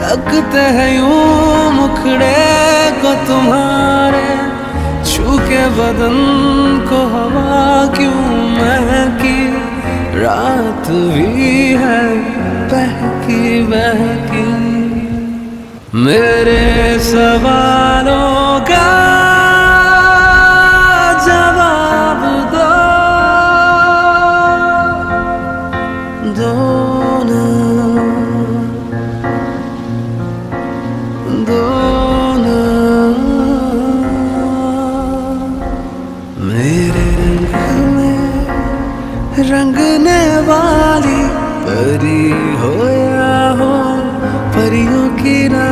लगते हैं यूं मुखड़े को तुम्हारे, छू के बदन को हवा क्यों महकी, रात भी है बहकी बहकी। मेरे सवालों का जवाब दो ना, दो ना। मेरे रंग में रंगने वाली परी हो या हो परियों की ना